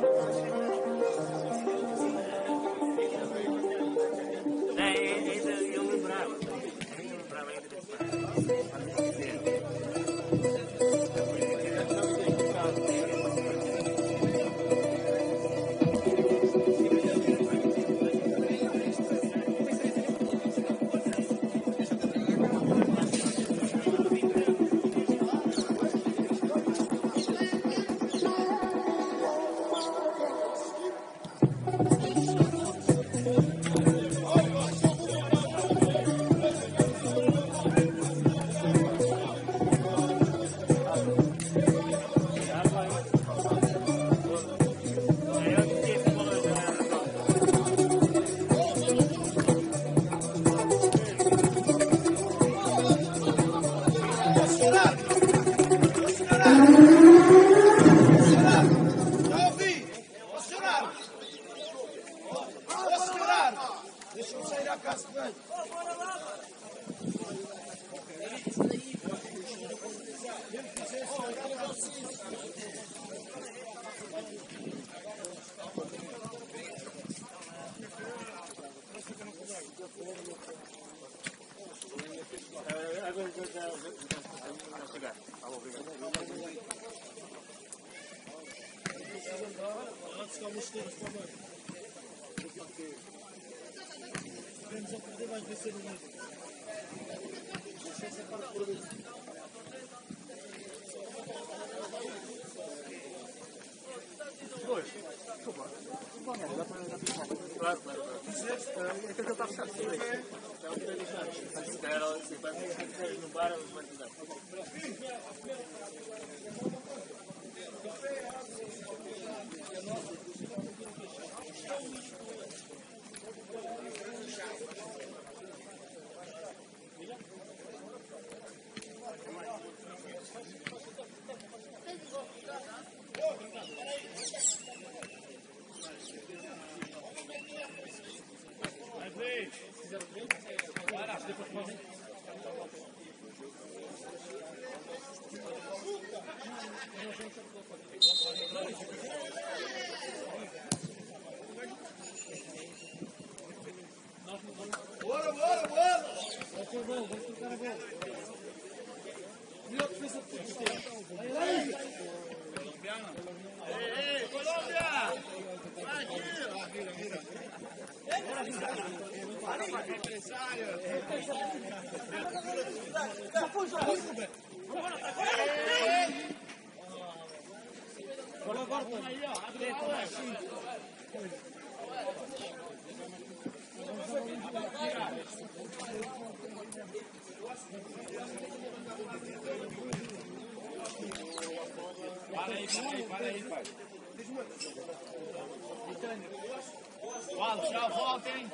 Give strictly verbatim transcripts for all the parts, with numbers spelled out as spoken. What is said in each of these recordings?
Fala, tira a volta, hein?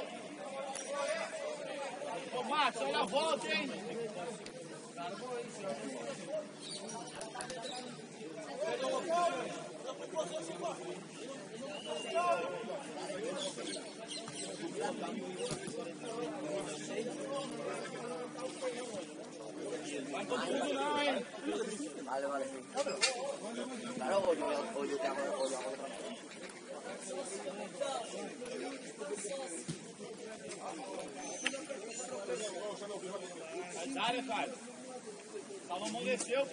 Ô, Max, tira a volta, hein? Vai todo mundo não, hein? Vale, vale, sí. Claro, o yo, o yo te hago, o yo hago otra. Sai da área, cara. Salomão desceu.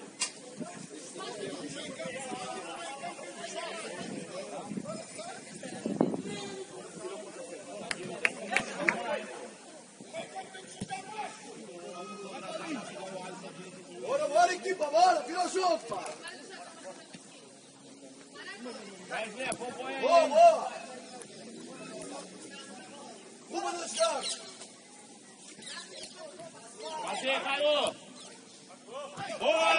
Bora, bora, equipa, bora, vira junto, pá. Vai ver, acompanha aí. Boa, boa. Uma dos caras. Bater, Caio. Boa!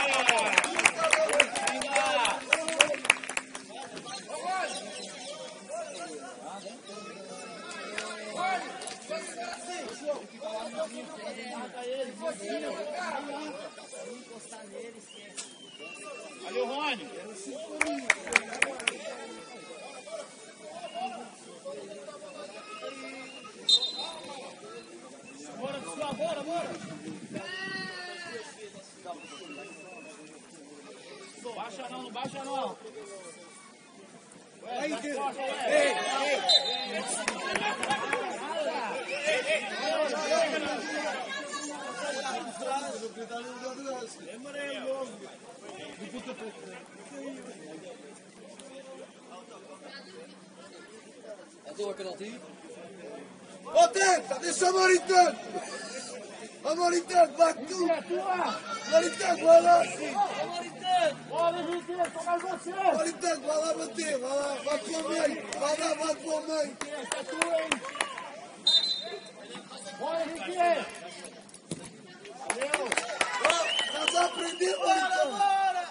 Valeu, Rony. Bora, pessoal, bora, bora. Baixa não, não baixa não. Door penalty. Attenta, adesso amore in tempo! Amore in tempo, va tu! Amore in tempo, va là! Amore in tempo, va là per te, va là, va con me! Va là, va con me! Casa a prender, bora, bora!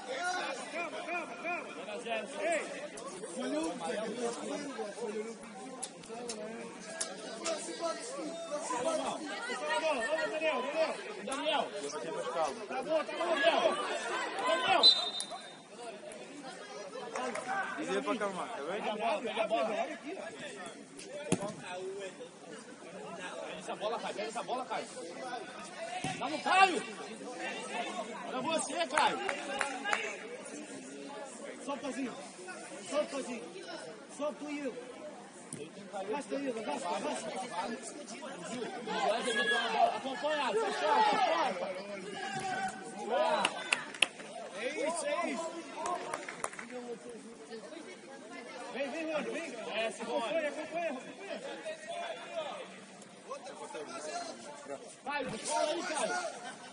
Daniel, Daniel! Tá bom, tá bom, Daniel! Daniel! Diz ele pra acalmar, tá bem? Pega a bola, pega a bola. Pega essa bola, Caio, pega essa bola, Caio. Dá no Caio! Olha você, Caio! Solta assim! Solta assim! Solta o Ivo! Arrasta o Ivo, arrasta, arrasta! Acompanha, fechou, fechou! É isso, é isso! Vem, vem, Rony, vem! É, Simone! Acompanha, acompanha, acompanha! Caio, escola aí, Caio!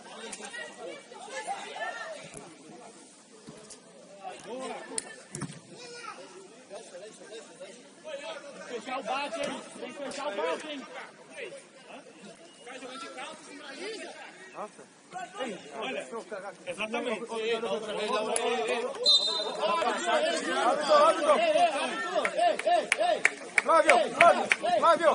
Tem que fechar o bate, hein? Tem que fechar o bate, hein? Cai jogando de calça, finaliza! Nossa. Olha, exatamente. Outra vez, não. Ei, ei, ei, ei! Flávio, Flávio, Flávio!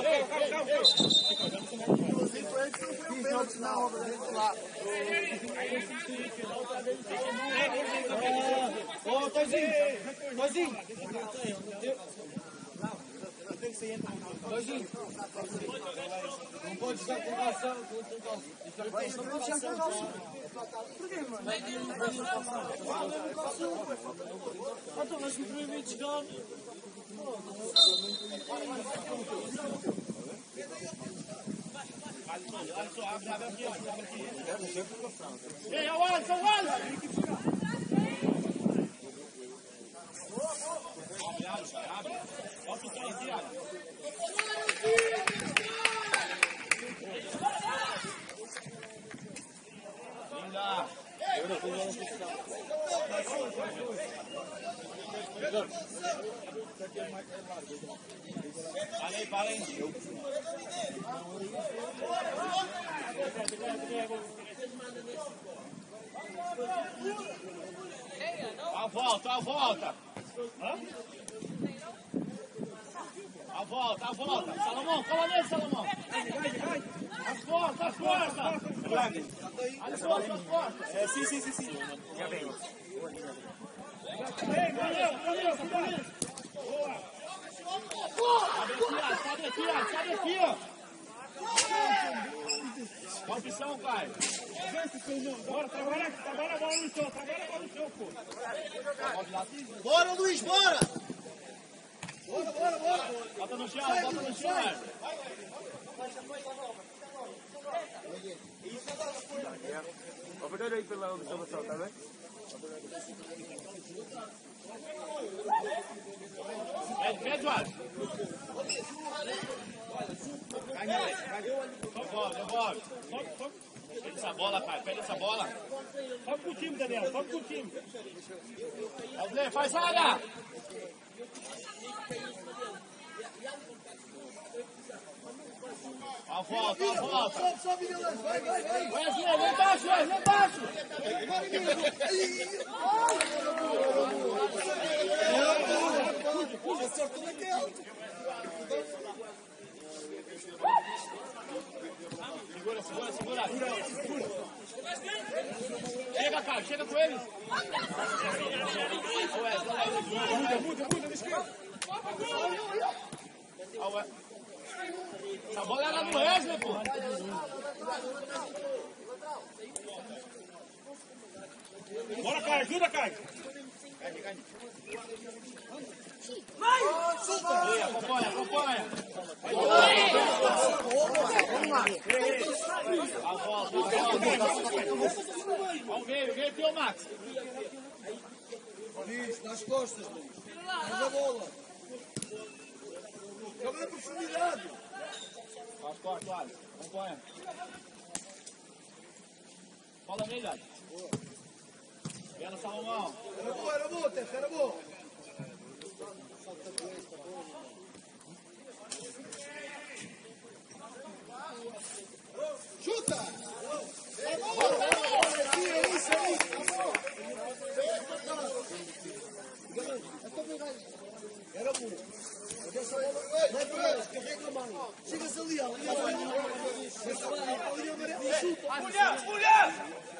Ô, Toizinho! Toizinho! Toizinho! Não pode estar com calção. Não pode estar com calção. Por quê, mano? Então, mas que proibido de jogar. Ei, é o Alisson, o Alisson! Abre, Alisson, abre. Bota o pé aqui, Alisson. Linda! Para aí, para aí. A volta, a volta. Hã? A volta, a volta. Salomão, cola nele, Salomão. As costas, as costas. As costas, as costas. É, sim, sim, sim, sim. Já vem. Ei, valeu, valeu, valeu. Boa. Sobe aqui, ó, sobe aqui, ó. Qual opção, Caio? Bora, trabalha, trabalha a bola no chão, trabalha a bola no chão, pô. Bora, Luiz, bora! Bora, bora, bora! Bota no chão, bota no chão, Arthur. Vou pegar aí pela observação, tá bem? Pede, pede, Arthur. Devolve, devolve. Pede essa bola, Caio, pede essa bola. Sobe pro time, Daniel, sobe pro time. Wesley, faz área. A volta, a volta. Sobe, sobe, Vilas, vai, vai, vai! Wesley, lá embaixo, Wesley, lá embaixo. Acertou naquela! Segura, segura, segura. Chega, Caio, chega com eles. Muda, muda, muda na esquerda. Essa bola era no Wesley, pô. Bora, Caio, ajuda, Caio! Vai! acompanha, acompanha. A volta, a volta. Vamos ver, vem aqui o Max. Luís, nas costas, Luís. Faz a bola. Joga na profundidade. Faz corte, vale. Acompanha. Fala nele, Adi. Vem no Salomão. Era boa, era boa, Tete, era boa. Chuta! É boa! É isso aí! Era bom. Vai para eles, carrega a mão. Chegas ali, ó. Ali amarelo e chuta. Mulher, mulher!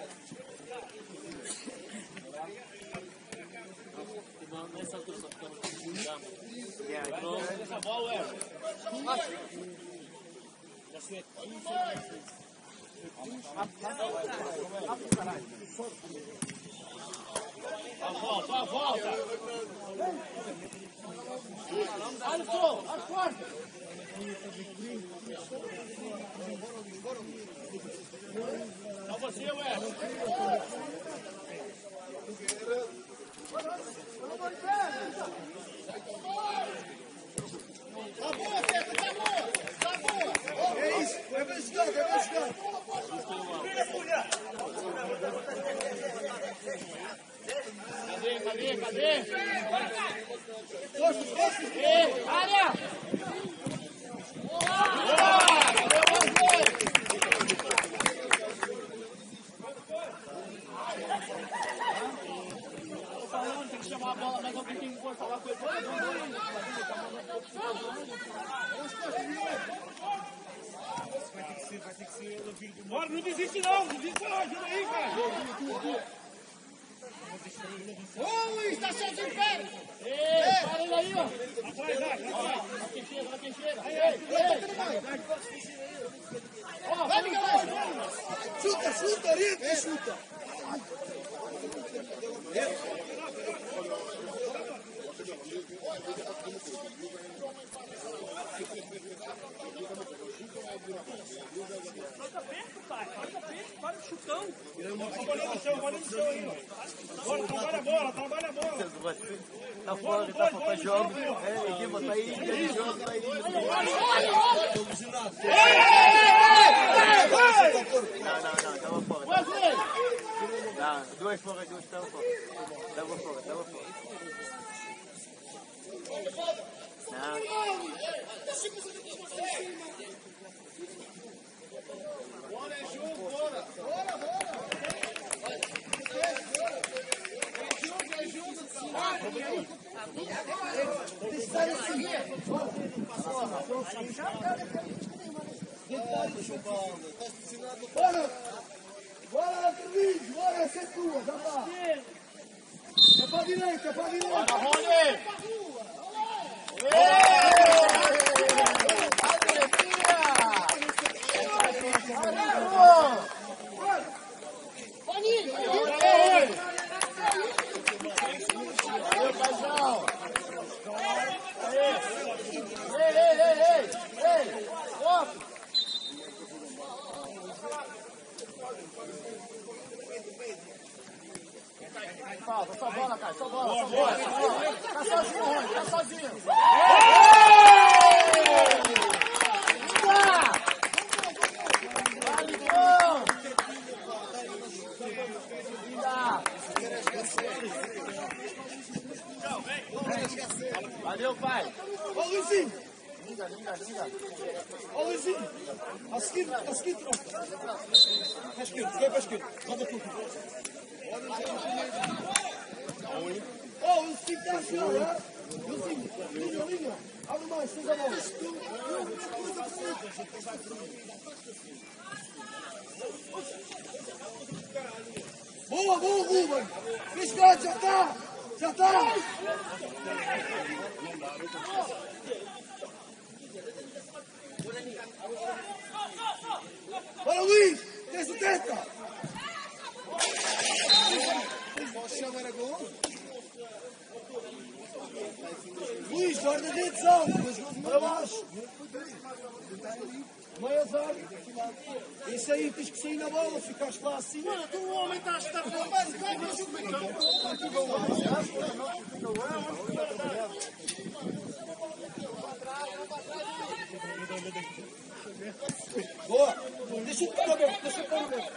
Nessa altura só ficamos com Essa bola, é. A volta, a volta! Alisson, a quarta! Só você, ué! Tá boa, Tete, tá boa! Tá boa! É isso, é bem jogado, é bem jogado. Cadê, cadê, cadê? Costas, costas! Ei, área! Tem que chamar a bola, mas alguém tem que encostar lá com ele. Vai ter que ser, vai ter que ser. Bora, não desiste não, não desiste não, ajuda aí, cara. Ô, Luís, tá sozinho, pera! Ei, para ele aí, ó. Atrás, vai, atrás. Olha quem chega, olha quem chega. Ei, ei. Ó, vai, Miguel. Chuta, chuta, orienta e chuta! Toca perto, pai. Toca perto, para o chutão. A bolinha no chão, a bolinha no chão aí, ó. Bora, trabalha a bola, trabalha a bola. Tá fora, tá fora de jogo. É, aqui, botar aí, tem jogo, tá aí. Não, não, não, tava fora. Wesley! Não, duas fora, duas tava fora. Tava fora, tava fora. Não. Bora, é jogo, bora! Bora, bora! É jogo, é jogo! Tem que estar assim! Bora! Bora, Carlinhos! Bora, essa é tua! Já está! É para a direita, é para a direita! Bora, Rony! Falta, só bola, cara, só bola, só bola. Tá sozinho, Rony, tá sozinho. Valeu, pai. Ó, Luizinho! Liga, liga, liga. Ó, Luizinho! A seguir, a seguir, troca! Para a esquerda, vai para a esquerda! Roda tudo! Ó, o Luizinho está a chegar, é? Luizinho, linha, linha! Abre mais, fez a bola! Boa, boa, Ruben! Fez gol, já está! Já está! Bora, Luís! Tens o testa! O chão era gol? Luís, guarda-redes alto, mas não para baixo. Meia zaga. Isso aí, tens que sair na bola, ficaste lá assim. Mano, tu o homem está a estar para baixo, vai ver o meio campo. Boa! Deixa-te pôr aberto, deixa-te pôr aberto.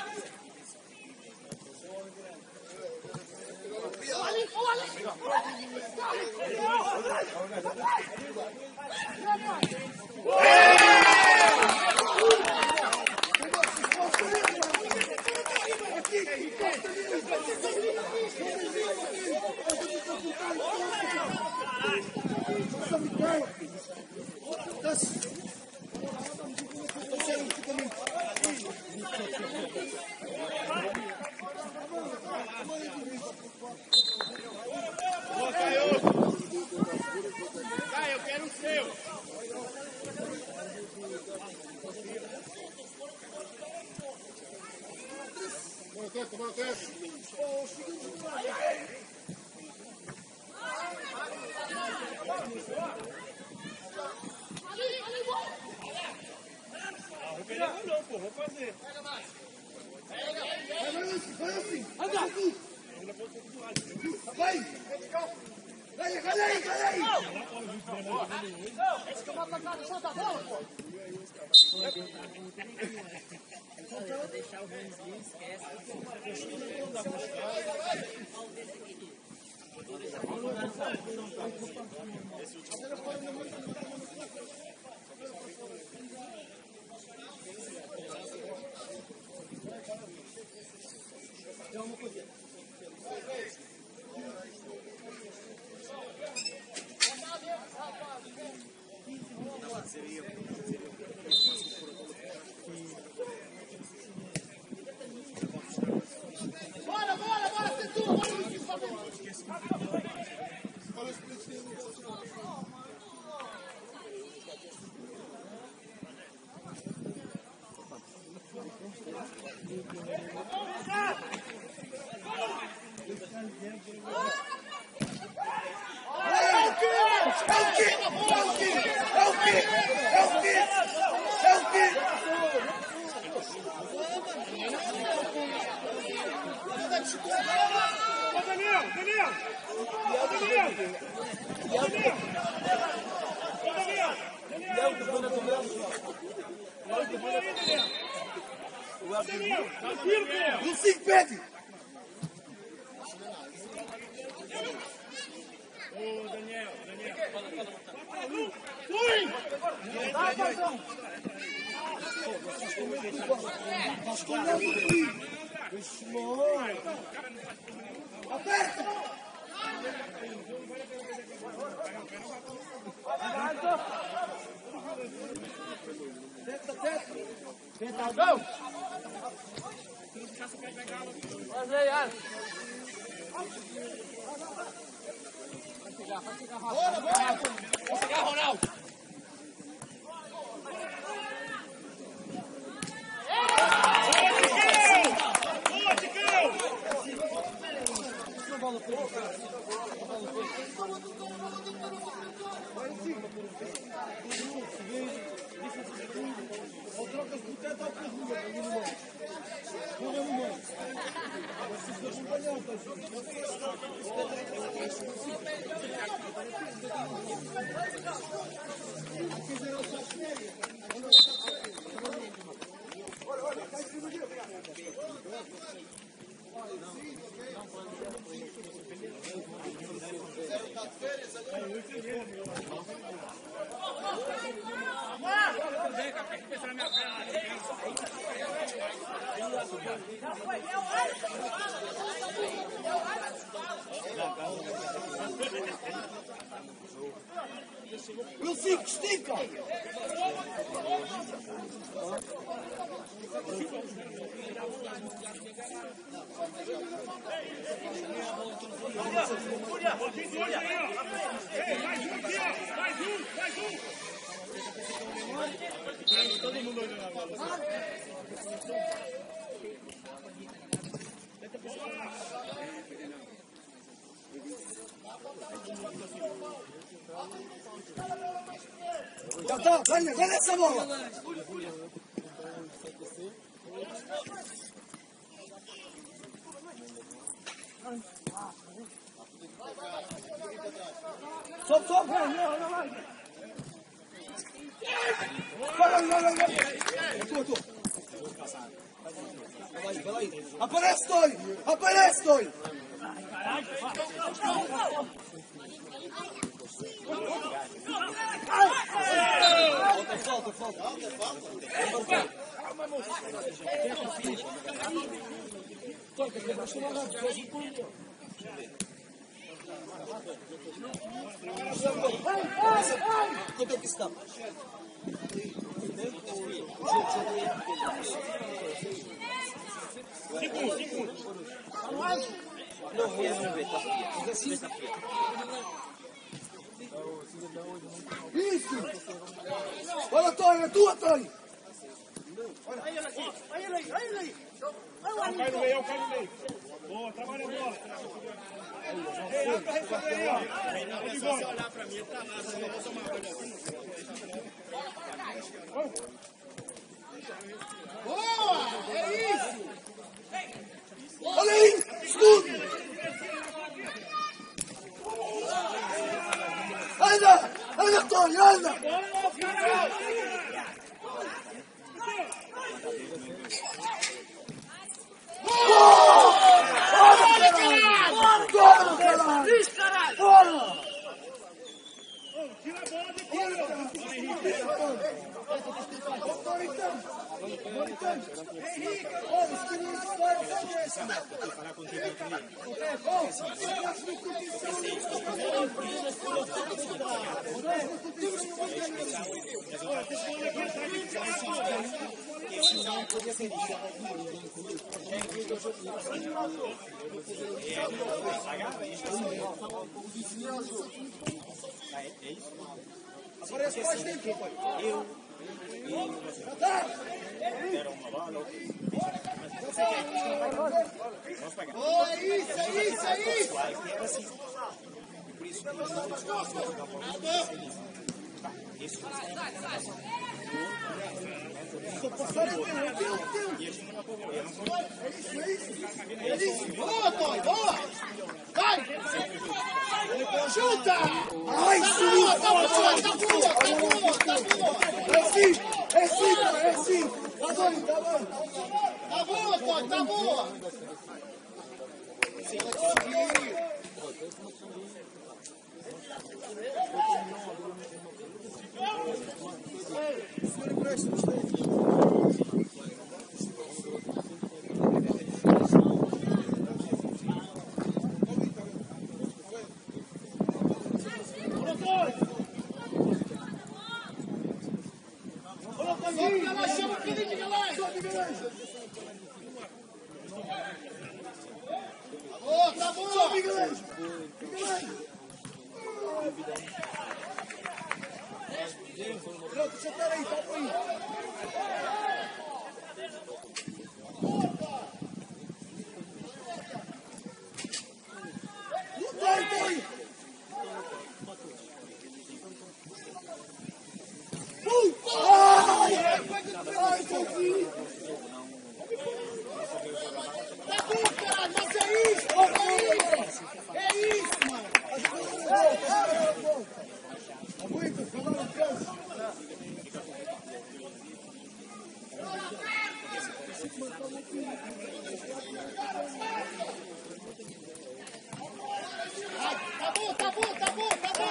Caio, eu quero o seu. Bora, testa, bora, testa. Não, pô, vou fazer. Vai assim, anda aqui. Vai. Vai, vai aí, vai aí. Esse que eu vou atacar no solta a bola, pô. Deixar o Rãozinho, esquece. Bora, bora, bora, você tu, bora, Luiz, Ô, Daniel, Daniel! Ô, Daniel! Ô, Daniel! Ô, Daniel! Daniel! Ô, Daniel! Tá firme, No cinco, pede. Ô, Daniel, Daniel. Fui! Nós comemos aqui. Deixa eu... Aperta. Tenta, tenta. Tenta, gol! Fazer aí, Alex. Bora, bora! Vou pegar, Ronaldo! Boa, Ticão! Ou trocas de teto ou por rua, ali no meio. Rua no meio. Vocês dois acompanham, Eu fico estica! Ei, mais um aqui, ó! Mais um, mais um! Todo mundo olhando a bola. Já tá, ganha, ganha essa bola. Sobe, sobe, vai, não, não vai. Vai, vai, vai, vai. Tu, tu. Aparece, Toy! Aparece, Toy! Falta, falta, falta. Quanto é que está? Segundo, segundo. Não, mesmo, ver, tá fria. Isso! Olha, Toy, é tua, Toy! Aí ele aqui, aí ele aí, aí ele aí. Cai no meio, cai no meio. Boa, trabalha a bola. Ei, dá pra receber aí, ó. Se você olhar pra mim, ele tá lá. Se eu vou tomar banho aqui. Boa! É isso! Olha aí! Escudo! Anda! Anda, Toy, anda! Isso, caralho! Bora! Tira a bola de aqui, ó. Aparece mais dentro, pai. Eu. Oh, é isso, é isso, é isso! É isso. Boa, Toy, boa! Vai! Chuta! Ai, subiu! Tá boa, tá boa, tá boa, tá boa! É sim! É sim, cara, é sim! Tá bom, tá bom! Tá boa, Toy, tá boa! Sobe, ela chama aquele de galera! Boa, tá boa! Sobe, galera! Pronto, deixa eu parar aí, tá aí. Vai, vai! Uh! Ai! Ai, Sophie! Tá bom, caralho, mas é isso! É isso, mano! Aguenta, cavalo de canso. Tá bom, tá bom, tá bom, tá bom!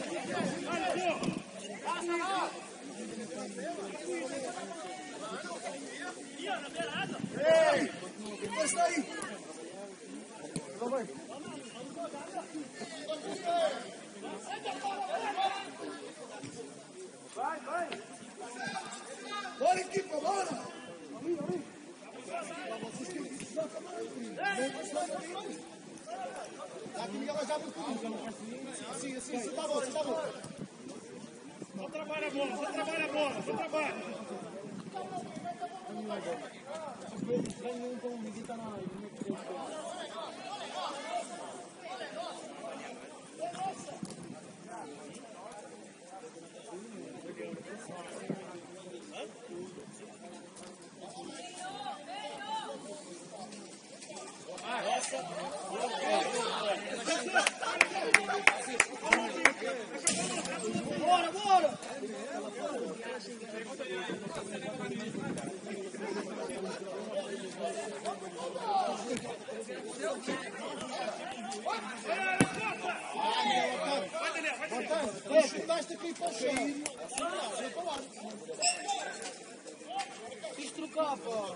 Ei! Encosta aí! Vai. Vai, vai! Bora, equipa, bora! Tá comigo, ela já muito assim, assim, assim, tá bom, tá bom. Só trabalha a bola, só trabalha a bola, só trabalha. É, chutaste aqui para o chão. Quis trocar, pá.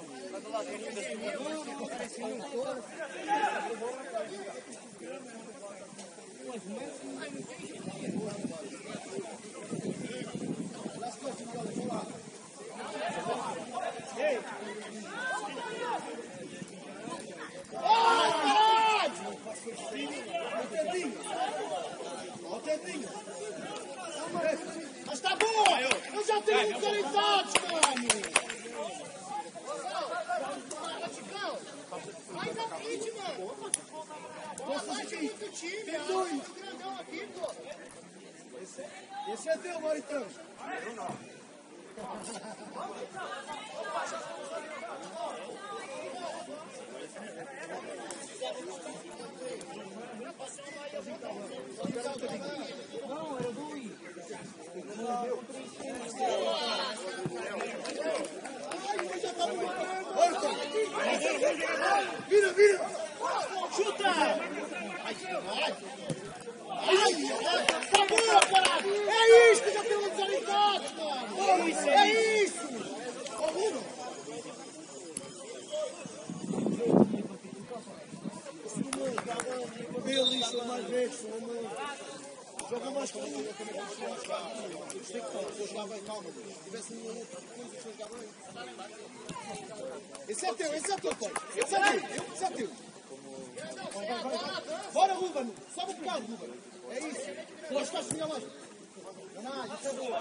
Mas está bom! Eu já tenho localizados, mano! Faz a frente, mano! Faz muito time, tem dois grandão aqui, pô! Esse é teu, Maritão! Eu não! Não, era do I. Vira, vira! Chuta! Ai, tá boa, parado! É isso que já tem localizados, mano! É isso! É isso! Ele isso mais vezes, joga mais com ele. Tem que falar, eu jogava bem, calma. Se tivesse um outro coisa, eu jogava bem. Esse é teu, esse é teu, pai. Esse é teu, esse é teu. Bora, Ruben, sobe um bocado, Ruben. É isso. Nós estás a chegar mais. Não, isso é boa.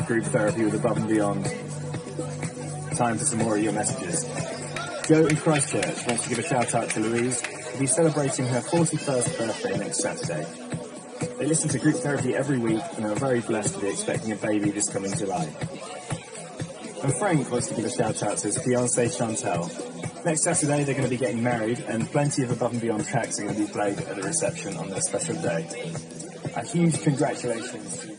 group therapy with Above and Beyond. Time for some more of your messages. Joe in Christchurch wants to give a shout out to Louise, who'll be celebrating her forty-first birthday next Saturday. They listen to group therapy every week and are very blessed to be expecting a baby this coming July. And Frank wants to give a shout out to his fiancée Chantel. Next Saturday they're going to be getting married and plenty of Above and Beyond tracks are going to be played at the reception on their special day. A huge congratulations to you.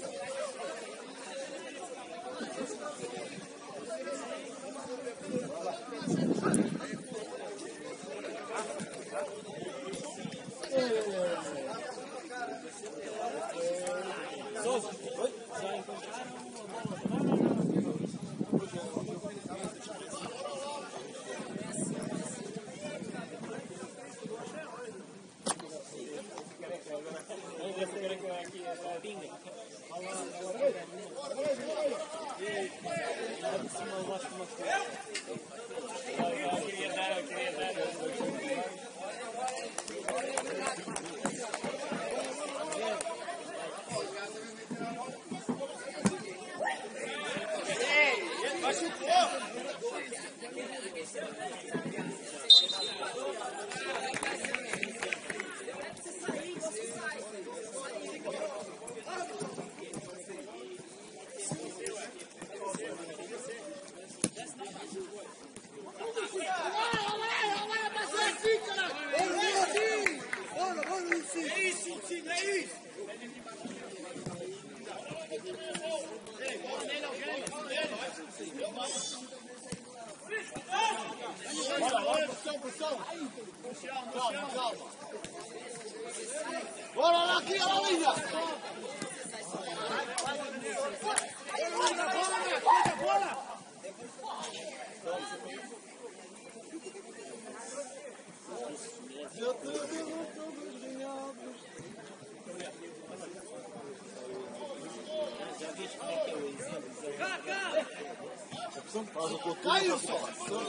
Bora lá aqui, olha lá, Lídia! Bora, bora! Caiu só!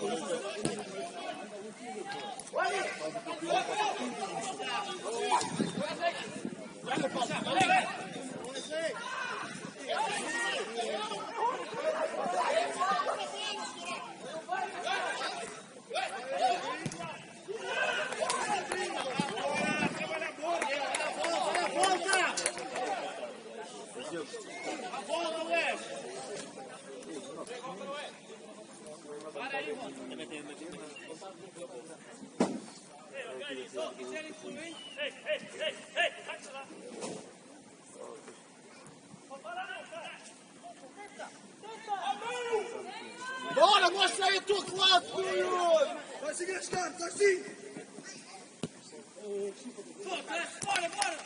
Bora, mostra aí a tua classe, Bruno! Vai seguir as cartas, assim! Bora, bora!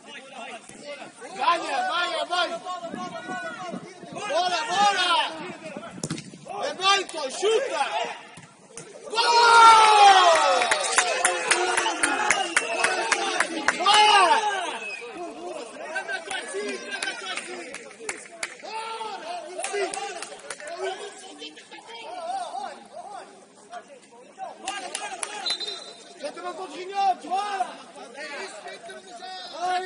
Ganha, ganha, ganha! Bora, bora! É Baito, chuta! Gol! Bora! Entra com os ginhotos, bora! É isso, entra no chão! Ai,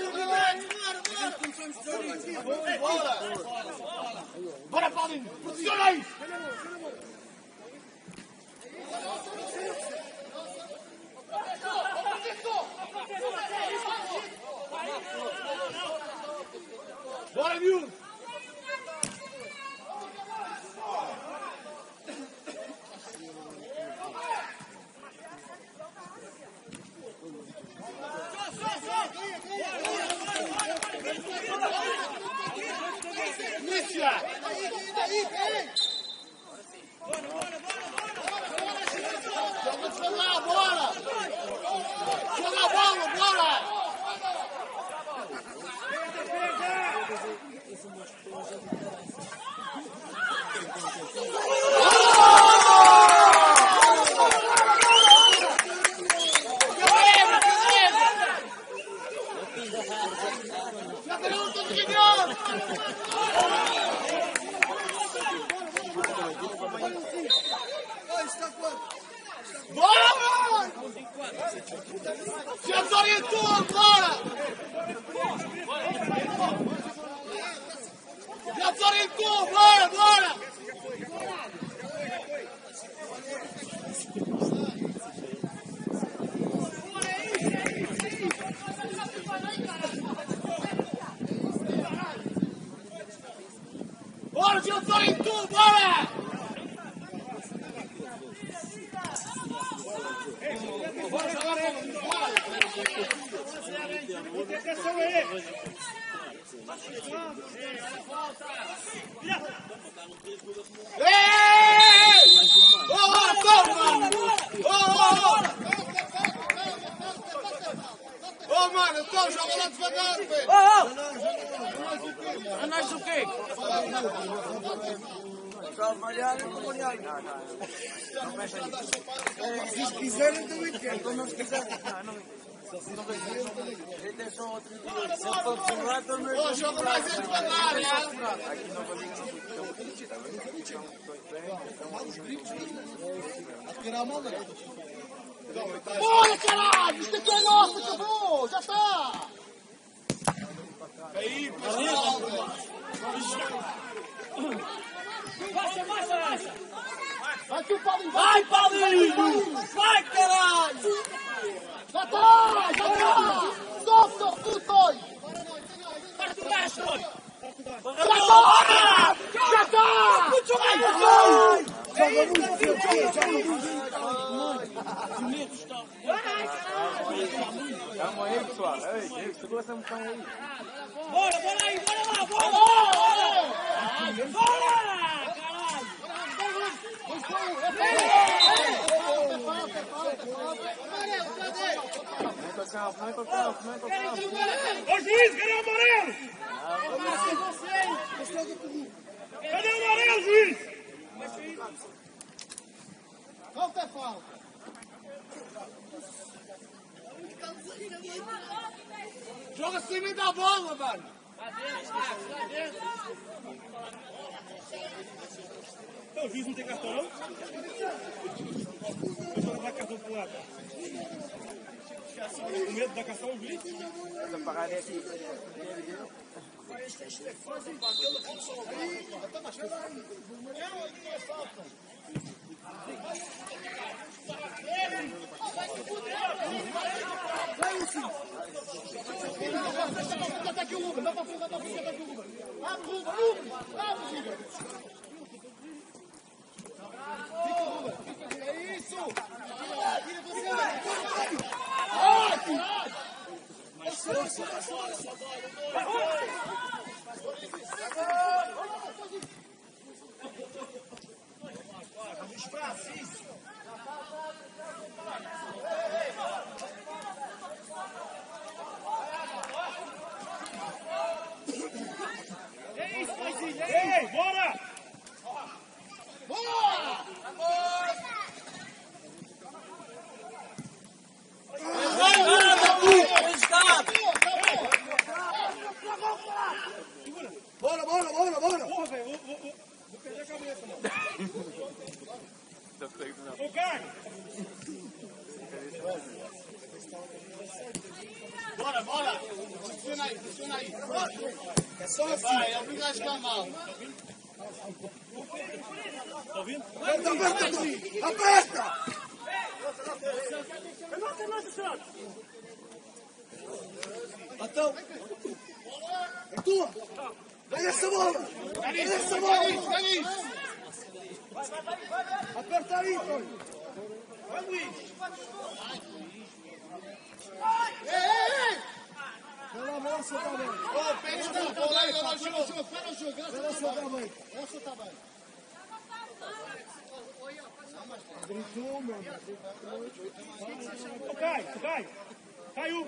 bora! Bora! Bora, Paulinho! Posiciona aí! Bora, miúdo! Mícia! Bora, bora, bora! Joga lá, bora! Joga a bola, bora! Bora! Já desorientou, bora! Já desorientou! vem tu, bora, bora! Bora, Gilson, vem tu, bora! Bora jogar ele, bora! Atenção aí! Ei! Ô, ô, mano! Ô, ô! Ô, mano, então joga lá devagar, velho! É nós o quê? Só malhar e não molhar. Não, não. Se quiserem, também quero. Quando não quiserem. Não, não. Não vai ser. Ele é só outro dia. Se eu for furar, também. Ô, joga mais ele devagar, já! Aqui não vai ligar. A tirar a mão, né? Bora, caralho! Isso aqui é nosso, acabou! Já tá! Aí, pessoal! Baixa, baixa essa! Vai que o Paulinho! Vai, Paulinho! Vai, caralho! Já tá! Já tá! Solta, puto! Parte do baixo! Já tá! Já tá! Joga muito, filho, joga muito. Calma aí, pessoal. Ei, segura essa moção aí. Bora, bora aí, bora lá, bora! Bora! Vem pra cá, vem pra cá, vem pra cá. Ô juiz, cadê o amarelo? Cadê o amarelo, juiz? Não tem falta! Joga acima da bola, mano! Então, o juiz não tem cartão, não? Deixa eu dar cartão pro lado. Com medo de dar cartão ao juiz? Essa parada aqui. Até aqui o Uber, dá pra frente, dá pra frente, até aqui o Uber. Abre o Uber, Uber, abre o Uber. Fica o Uber, fica aqui, é isso. Tira você. Ai, caralho. Espaço, isso. Ei, bora! Bora! Bora, bora, bora, bora. Porra, velho, vou, vou, vou, vou perder a cabeça, mano. Ô, Caio! Bora, bora! Funciona aí, funciona aí. É só assim. Vai, é obrigado a exclamar. Tá ouvindo? Aperta, aperta, aperta. É nossa, é nossa, senhora! Então, é tua. Pega essa bola. Pega essa bola. Pega isso! Aperta aí, Tony. Vai, Luiz! Ei, ei, ei! Pela bola, seu tamanho. Ô, pega essa bola aí, ó, jogo, jogo, para o jogo, Pela seu tamanho. é o seu tamanho. Gritou, meu. Ô, Caio, Caio! Caiu!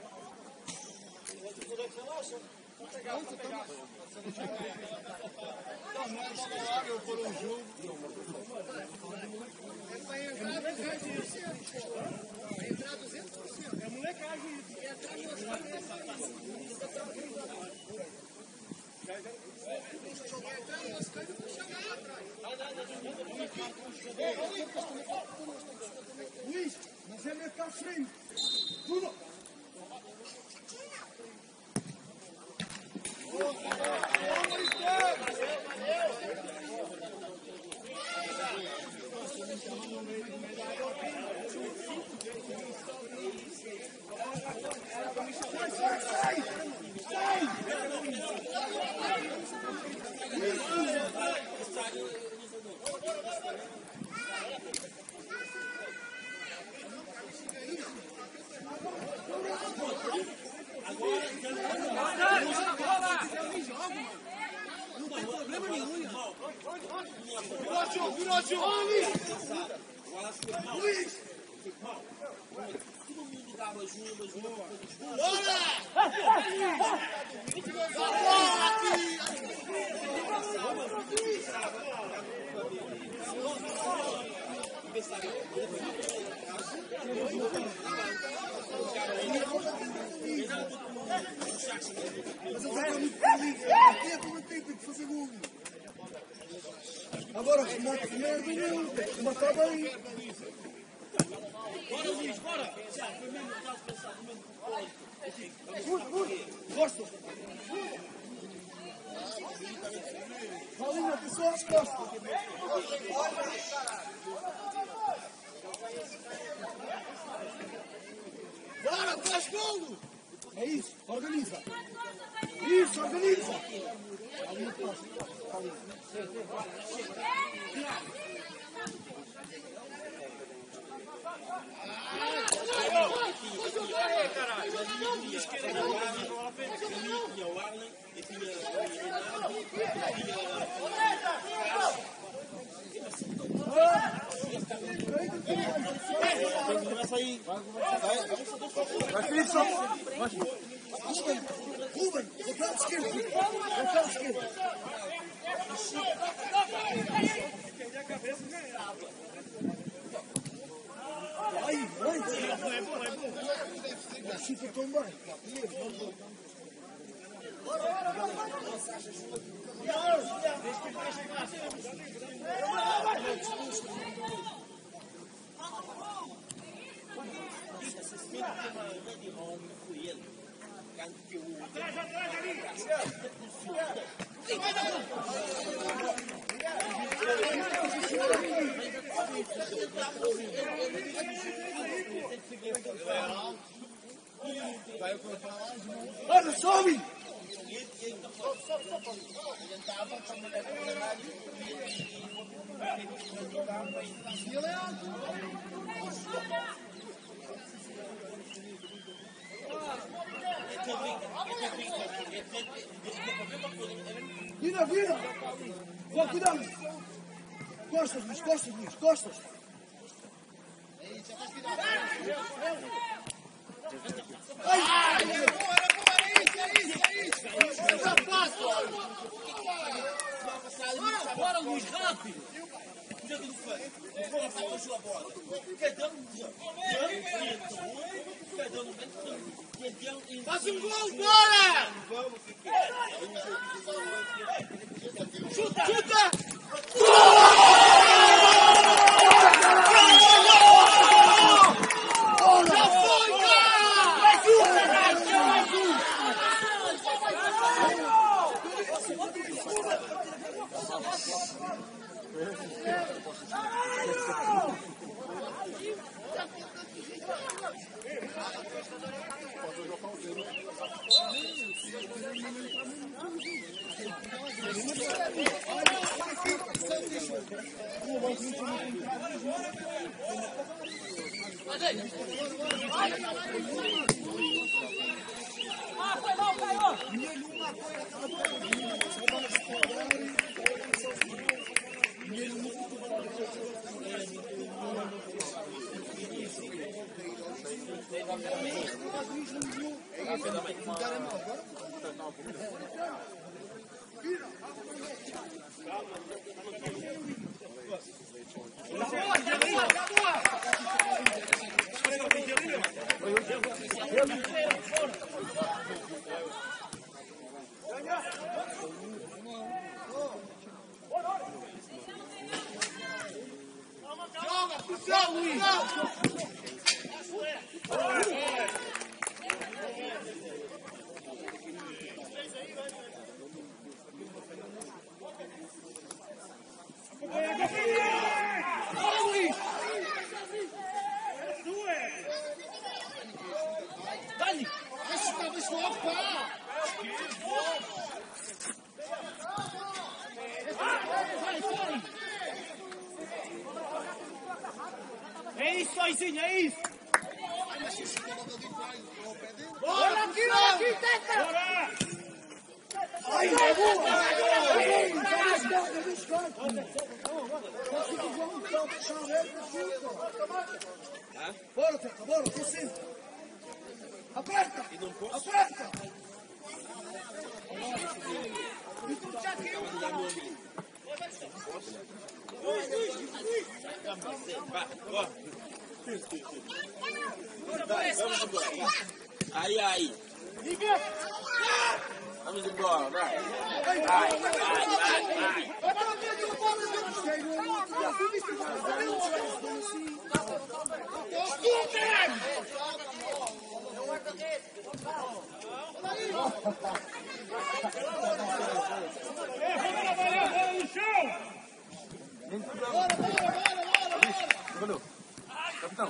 É molecagem isso. Luiz, mas ele está frente. Tudo. Vamos, Não tem problema nenhum, irmão. Virou, virou, Luiz! Todo mundo dava ajuda, ajuda. Bora! Mas eu era muito feliz. Tempo não tem que fazer gol. Agora remate de merda não, tem que rematar bem. Bora, Luís, bora! Já, foi mesmo o caso pensado, mesmo Ui, ui, costas. Paulinho, atenção às costas. Bora, faz golo! É isso, organiza. Isso, organiza. Ali no posto. Paulinho. Ruben, lateral esquerdo! Lateral esquerdo! Aí, vai! Chuta tão bem! Olha, sobe! Vira, vira! Vá, cuidado! Costas, Luís, costas, Luís, costas! Ai! Bora, bora, Luís, rápido! Já que não fez. Bora, sai com a sua bola. Cada um. Cada um. Faz um gol, bora! Chuta! Chuta! Já foi, cara! Mais um, caralho! Mais um! Joga, puxão, Luiz! Bora, Luiz! Dale! Vai chutar, vai chutar, pá! Vai, vai! É isso, Soizinho, é isso! Bora, tira aqui, teta! Bora, Teca, bora, tô sim. Aperta! Aperta! E tu já viu? Aí, aí. Vamos embora, vai. Vai, vai, vai, vai. É, vamos trabalhar a bola no chão! Bora, bora, bora, bora! Capitão.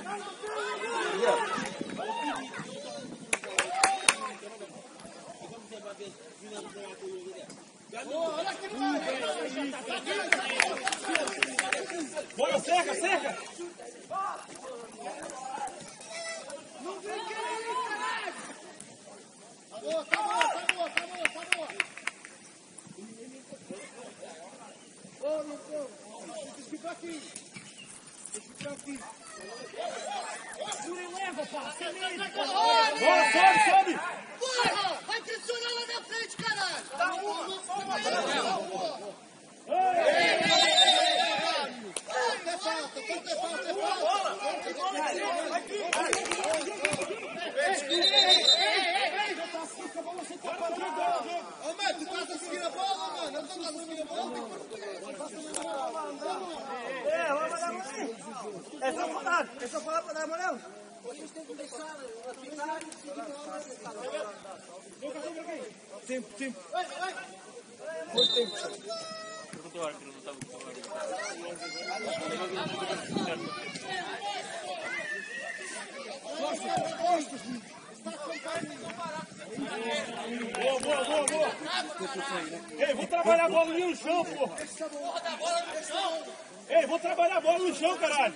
Bora, cerca, cerca! Não vem querer, caralho! Tá boa, tá boa, tá boa, tá boa, tá boa! Ô, meu povo, deixa eu ficar aqui! Deixa eu ficar aqui! Segura e leva, pá! Bora, sobe, sobe! Porra! Vai pressionar lá na frente, caralho! Tá bom, vamos trabalhar! Falta, falta, falta, falta, Ô, mano, tu tá conseguindo a bola, mano? Não tá conseguindo a bola? É, vamos dar uma aí! É só falar, é só falar pra dar moral! Vocês têm que deixar ela ficar e seguir pra Tempo, tempo! Vai, vai! Muito tempo! Boa, boa, boa, boa! Ei, vou trabalhar a bola ali no chão, porra! Ei, vou trabalhar a bola no chão, caralho!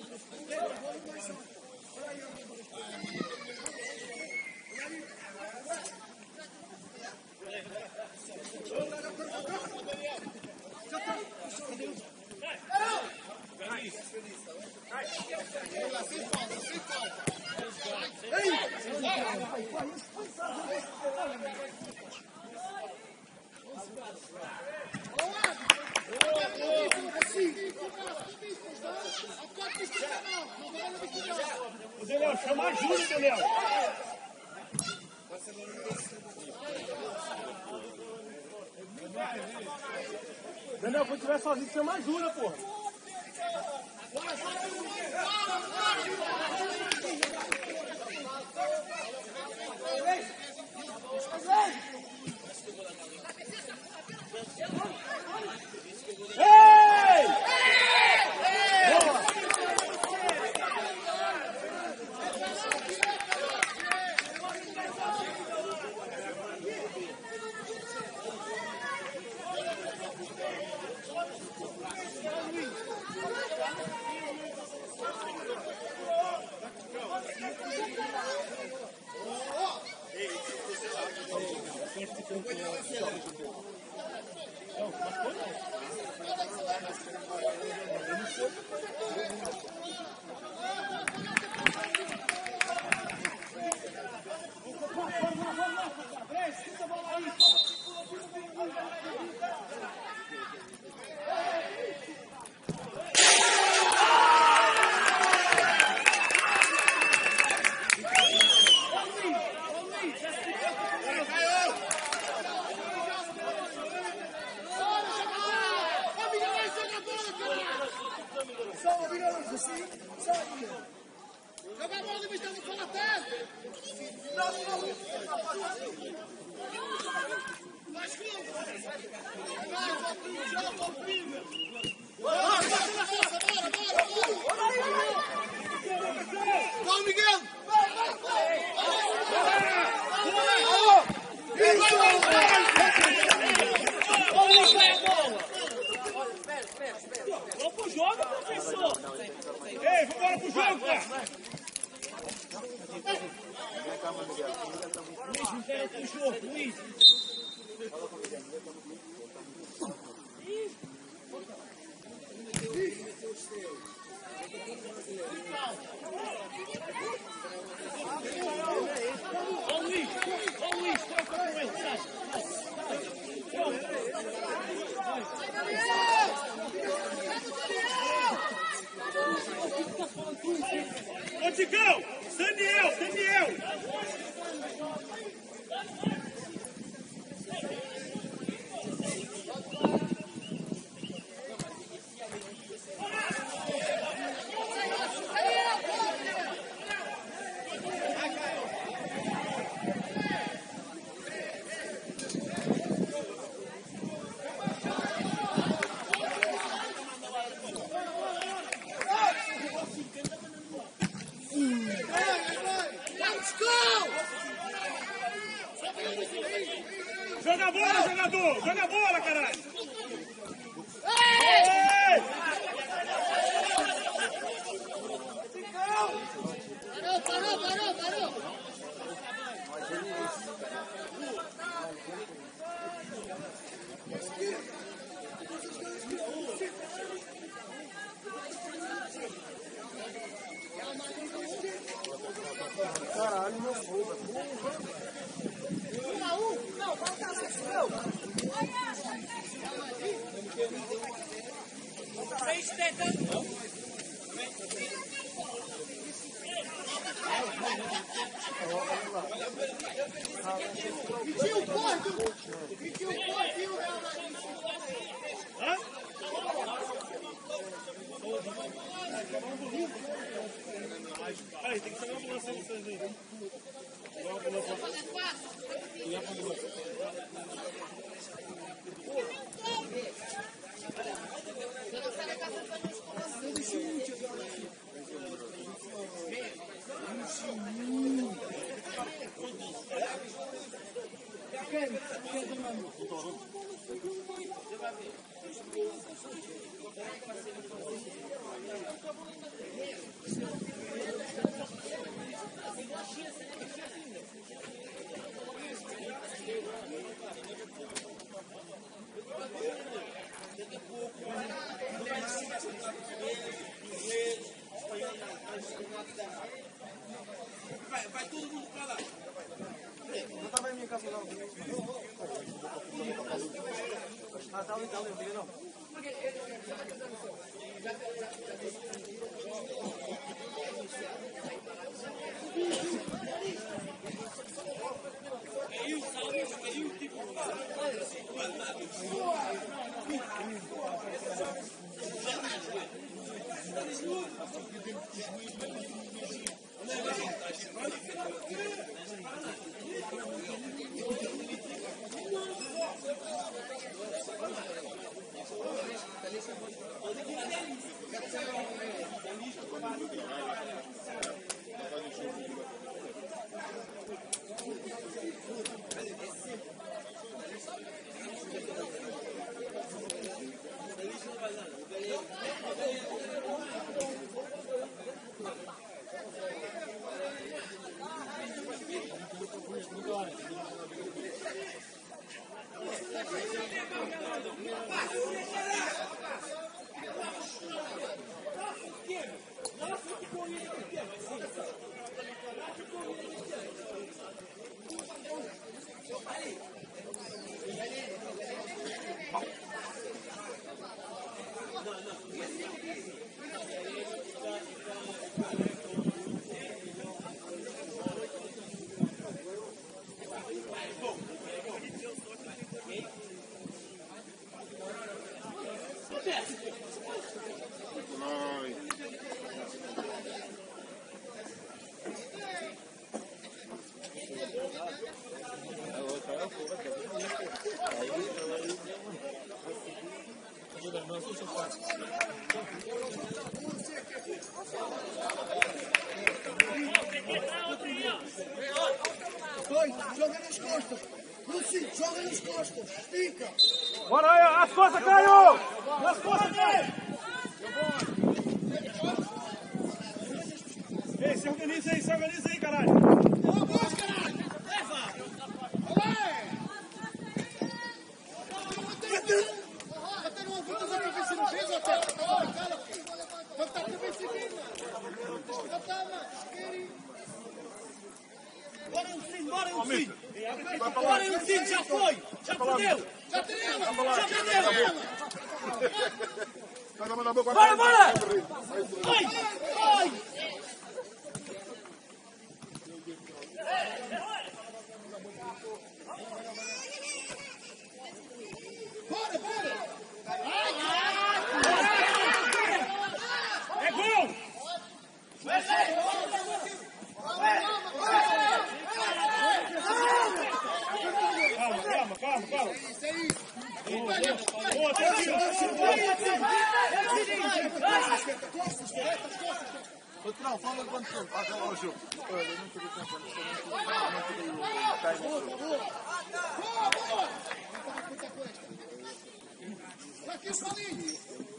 Ô, Daniel, chama ajuda, Daniel! Daniel, quando estiver sozinho, chama ajuda, porra! Ei! Boa! Joga a bola do bicho, tá na tela! Mas como? Bora, bora, força, bora, bora, bora! Vamos, Miguel! Vai, vai, Vamos pro jogo, professor! Ei, vambora pro jogo, cara! Luiz, não quero pro jogo, Luiz! Ô, Ticão! Daniel! Daniel! Joga a bola, jogador! Joga a bola, caralho! Ei! Parou, parou, parou, parou! Caralho, meu fogo. um a um. Não, vai estar meu. Seis tentando. Vitinho, corre! Vitinho, corre, viu? Hã? Aí, tem que chamar a ambulância aí, vocês aí. Chamar a ambulância. Ligar pra ambulância. Vai, vai todo mundo pra lá. Não tava em minha casa não. Ah, tá ali, tá ali, não tem não. Caiu, sabe? Caiu, tipo. Foi, joga nas costas. Luci, joga nas costas. Estica. Bora aí, as costas, Caio! As costas, Caio! Ei, se organiza aí, se organiza aí, caralho! Ô, boa, caralho. Leva. Vai. Bater uma puta da profissão. Agora é o filho! Agora é o filho, já foi! Já perdeu! Já perdeu! Já perdeu! Bora, bora! Vai! Vai! Bora, bora! É gol! Calma, calma, calma, calma. Isso aí! Boa, tem que Patrão, fala quanto tempo? Ah, não, o jogo. Olha, eu não tive tempo. Não tive o time. Boa, boa! Vai aqui, Paulinho!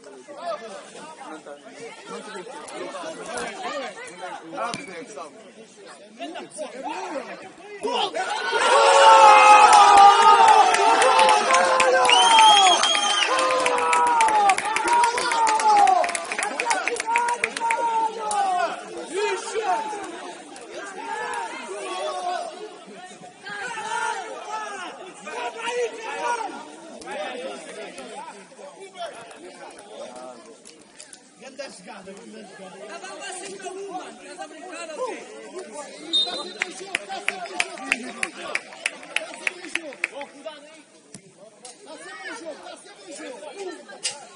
Não tive tempo. Ah, tem, sabe? Grande jogada, grande jogada. Estava a cinco a um, mano. Estás a brincar ou quê? Está sempre em jogo, está sempre em jogo, está sempre em jogo. Bom, cuidado aí! Está sempre em jogo, está sempre em jogo.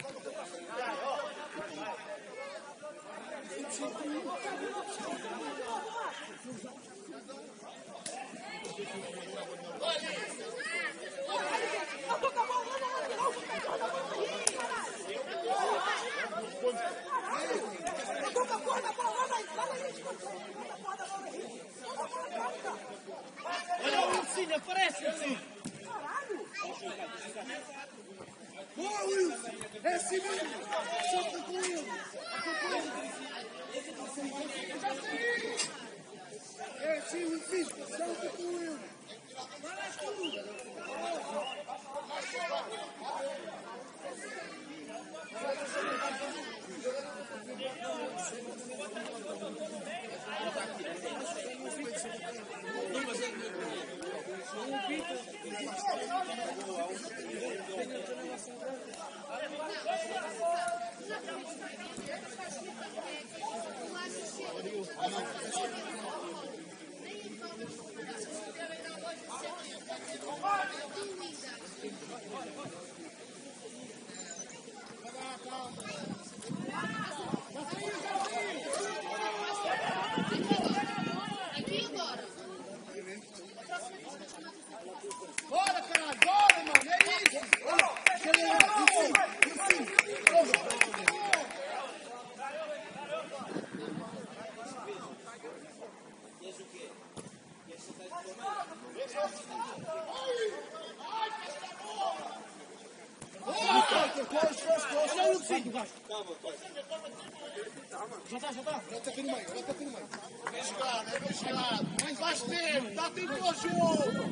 Olha o Wilson, aparece, Wilson! Boa, Wilson! É assim mesmo! Solta com ele! É assim, Wilson! Solta com ele! Bora, caralho! Bora, mano! É Olha o Wilson do gajo! Já está, já está! Bota aqui no meio, bota aqui no meio. Bem jogado, é bem jogado. Mais mais tempo, dá tempo ao jogo.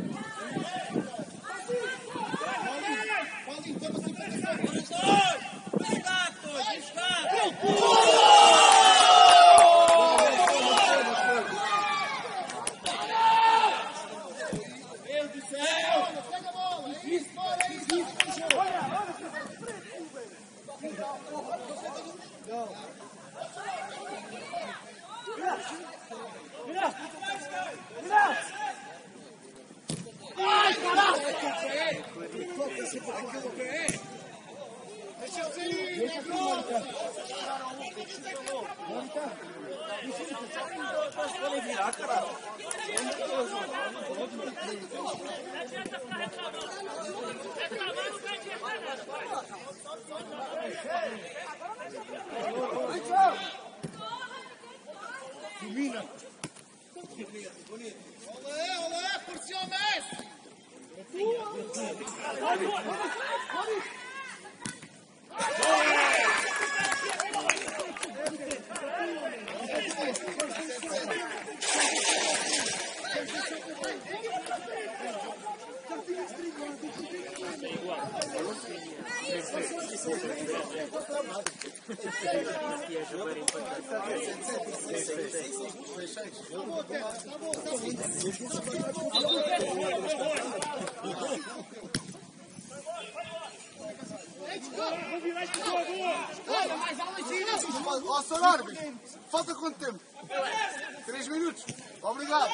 Paulinho, toma cinquenta segundos. Meu Deus do céu! Pega a bola, é isso, bora, é isso, é isso, jogo. Vira! Vira! Ai, caralho! Deixa eu ver, deixa eu ver. Podem virar, caralho. Não adianta ficar reclamando. Reclamar não vai adiantar nada. Domina. Olé, olé, pressiona Messi. Ó, senhor árbitro, falta quanto tempo? Três minutos. Obrigado.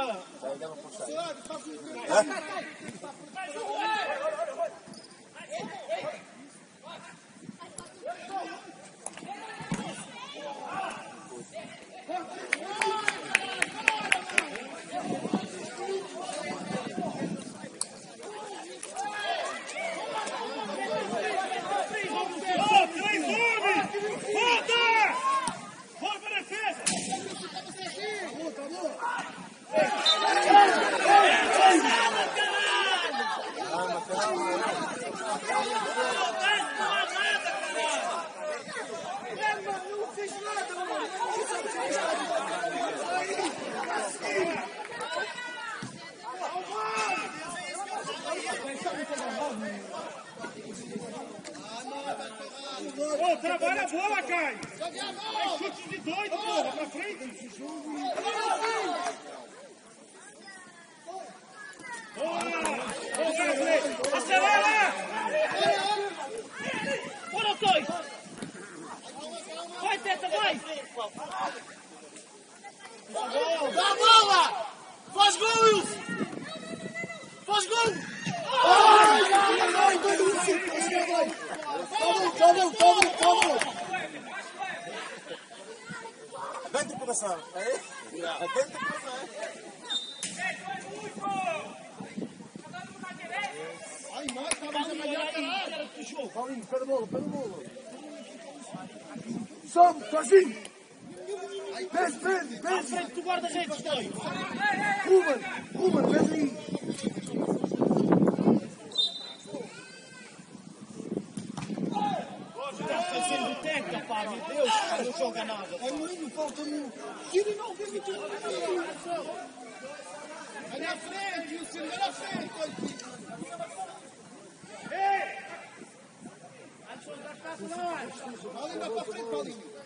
Ô, trabalha a bola, Caio! É chute de doido, porra, pra frente! Boa! Ô, Wesley! Acelera! Bora, dois! Vai, Teta, vai! Dá a bola! Faz gol, Wilson! Faz gol! Ai, ai, ai, dois minutos! Calma, calma, calma, calma! Vem de coração, é? Vem de coração, é? Ai, mais, calma, vai caralho! Paulinho, pega a bola, pega a bola! Sobe, sozinho! Desce, prende, À desce! frente do guarda-redes, dois! Ruben, Ruben, desce aí! Está fazendo teca, pá, meu Deus, não joga nada. Ai, Mourinho, falta-me... Tira e não, vem, tira! Olha à frente, Wilson, olha à frente! Ei! Antes de dar passo lá! Paulinho, vai para a frente, Paulinho!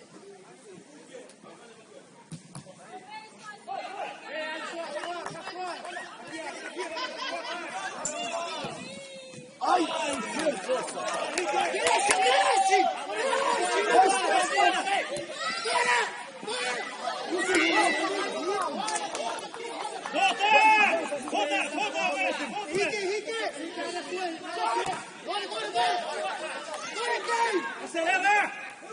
Ai! Desce, desce! Volta! Volta! Volta, Wesley! Volta! Henrique, Henrique! Bora, bora, bora! Bora, Caio! Acelera!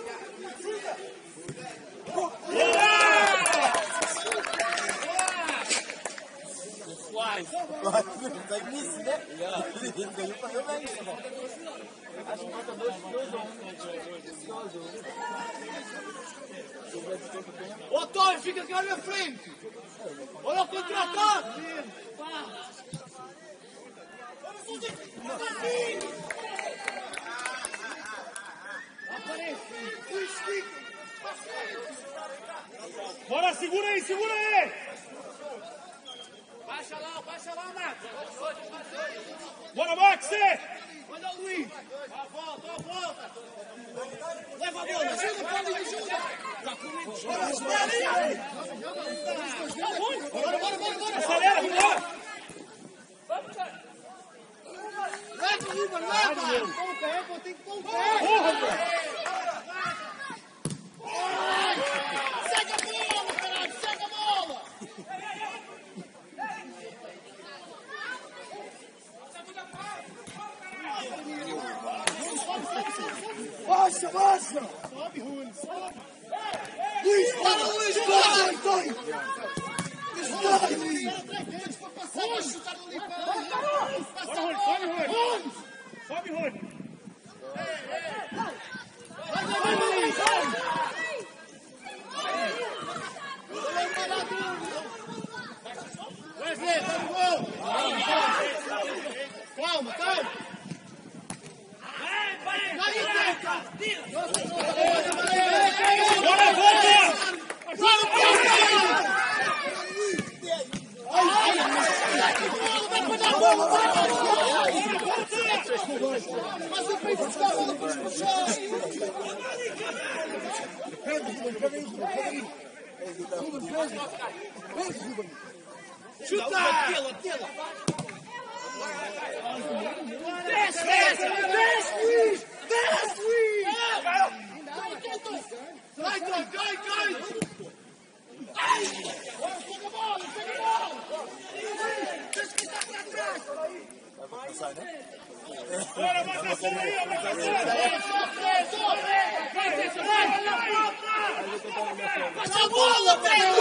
Tá nisso, né? Ele ganhou pra eu ver isso, né? Acho que falta dois, dois ou um. Ô, Antônio, fica cá na frente! Olha o contra-ataque! Bora, segura aí, segura aí! Baixa lá, baixa lá, Max. Bora, Max! Olha o Luiz! Dá a volta, dá a volta. Leva a bola! Ajuda, Paulinho, ajuda! Bora, bora, bora, bora, bora! Acelera, vambora! Leva, Ruben, leva! Com o pé, vou ter que pôr o pé! Porra, velho! Segue a bola, caralho! Segue a bola! Baixa, baixa! Sobe, Rune, sobe! Luiz, para, Luiz! Para, Antônio! Para, Luiz! Vai chutar no limão! Bora, Rune, sobe, Rune! Sobe, Rune! Vai, vai, Luiz! Wesley, tá no gol! Calma, calma! Vai, Teca! Bora, volta! Vai, Luiz! Ai, ai, ai! Mas o peito está bola para despachar! Chuta! Desce, desce! Desce, Luís! Desce, Luís! Cai, cai, cai, cai! Ai! Pega a bola, pega a bola! Tens que estar para trás! Bora, marcação aí, marcação! Passa a bola, Pedro!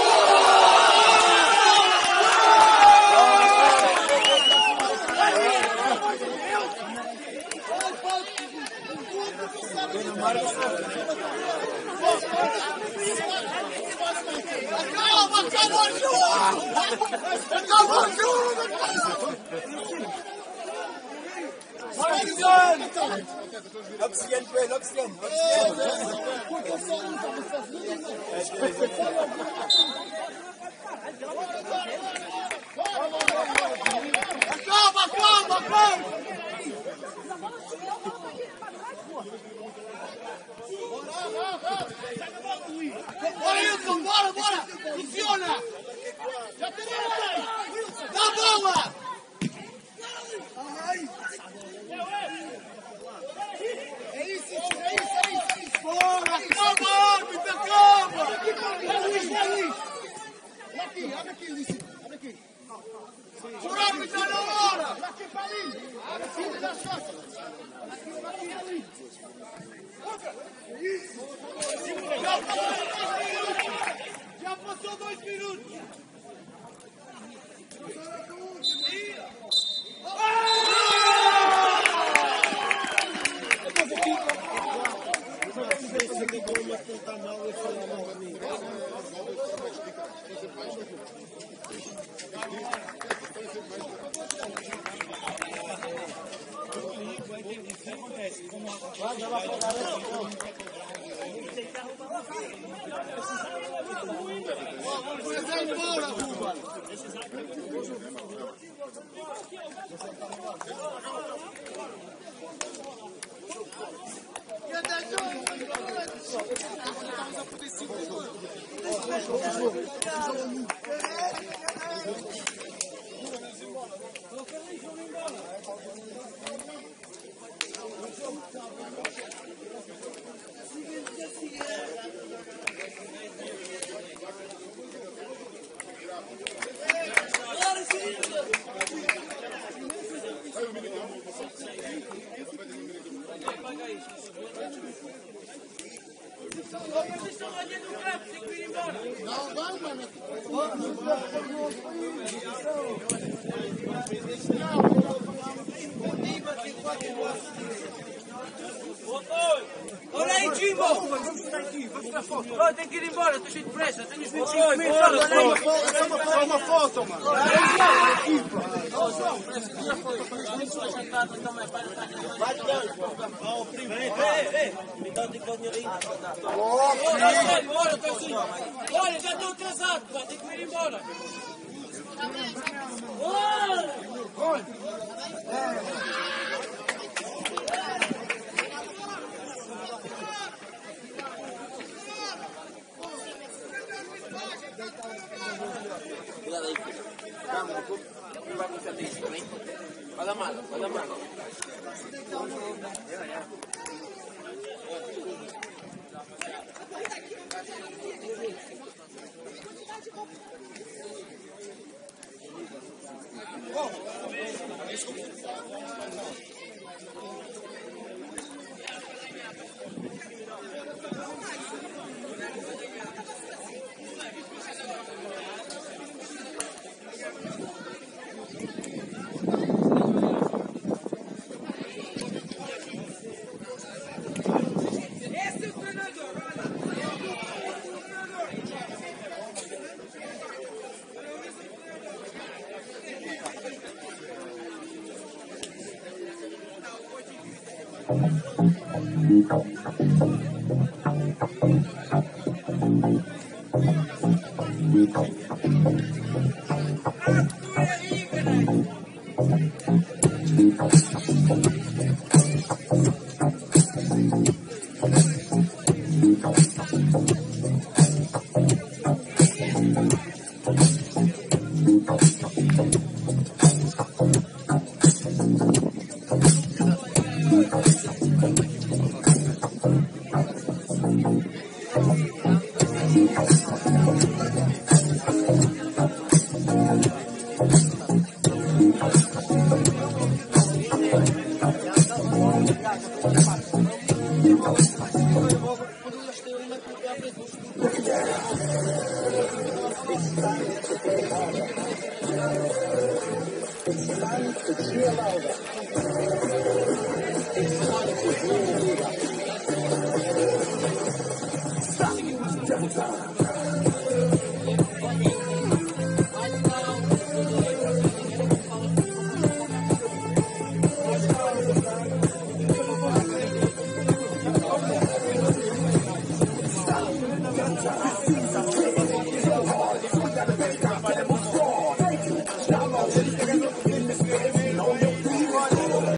Acaba, acaba o jogo! Acaba o jogo! Oxigène, Pedro, oxigène. Acaba, acaba, acaba! Bora, Wilson, bora, bora! Funciona! Já tem aí! Dá a bola! É isso, é isso, é isso, é isso! Bora, acaba, árbitro, acaba! É Luís, é Luís! Olha aqui, abre aqui, Luís, abre aqui! O árbitro está na hora! Olha aqui para ali! Abre aqui, dá as costas! Aqui, aqui, ali! Já passou dois minutos! Já passou dois minutos! Vai embora, Ruba! Olha aí, Jimbo! Oh, tem que ir embora, estou cheio de pressa, tenho os vinte e cinco minutos. Só uma foto, mano! Olha, já estou atrasado, pá, tenho que ir embora. Cuidado aí, filho. Calma, não vai acontecer isso também. Vai dar mal, vai dar mal. Double time.